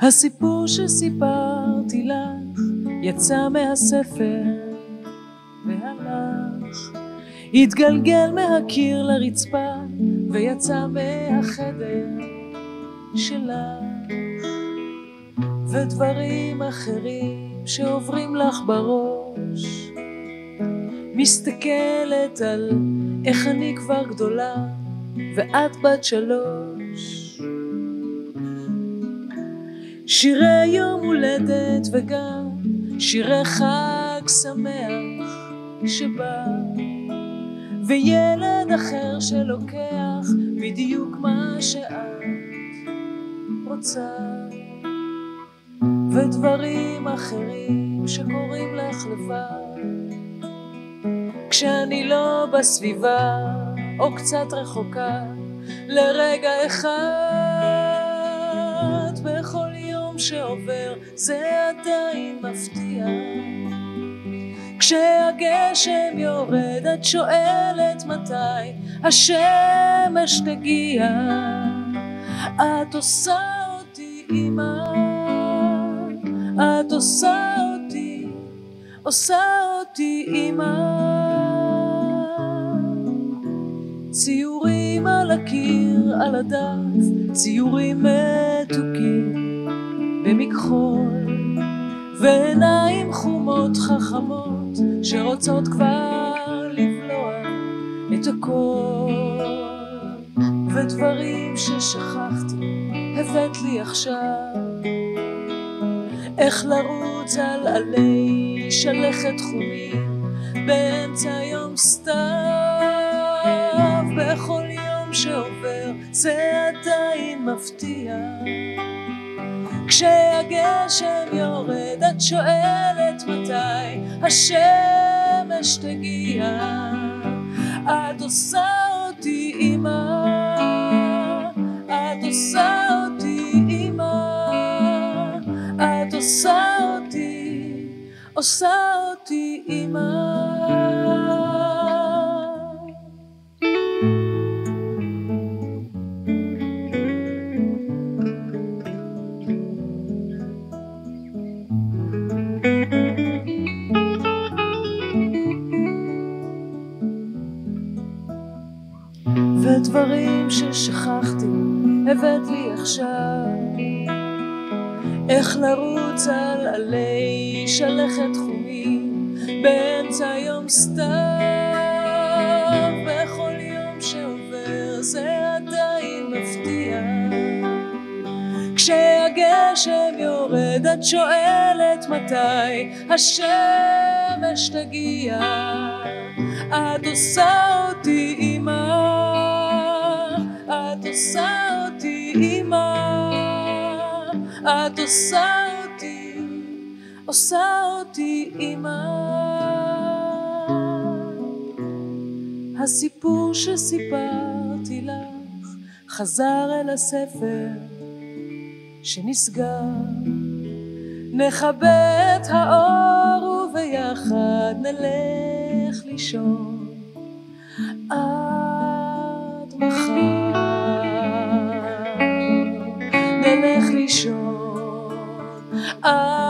הסיפור שסיפרתי לך יצא מהספר והלך, התגלגל מהקיר לרצפה ויצא מהחדר שלך, ודברים אחרים שעוברים לך בראש. מסתכלת על איך אני כבר גדולה ואת בת 3, שירי יום הולדת וגם שירי חג שמח שבא, וילד אחר שלוקח בדיוק מה שאת רוצה, ודברים אחרים שקוראים לך לבד כשאני לא בסביבה או קצת רחוקה לרגע אחד. בכל יום שעובר זה עדיין מפתיע, כשהגשם יורד את שואלת מתי השמש תגיע. את עושה אותי אמא, את עושה אותי אמא. ציורים על הקיר, על הדף, ציורים מתוקים במכחול, ועיניים חומות חכמות שרוצות כבר לבלוע את הכל, ודברים ששכחתי הבאת לי עכשיו, איך לרוץ על עלי שלכת חומים באמצע יום סתיו. בכל יום שעובר זה עדיין מפתיע, כשהגשם יורד את שואלת מתי השמש תגיע. את עושה אותי אמא, את עושה אותי אמא, את עושה אותי אמא. ודברים ששכחתי הבאת לי עכשיו, איך לרוץ על עלי שלכת חומים באמצע יום סתיו. בכל יום שעובר זה עדיין מפתיע, כשהגשם יורד את שואלת מתי השמש תגיע. את עושה אותי אמא, את עושה אותי אמא, את עושה אותי אמא. הסיפור שסיפרתי לך חזר אל הספר שנסגר, נכבה את האור וביחד נלך לישון עד מחר, נלך לישון עד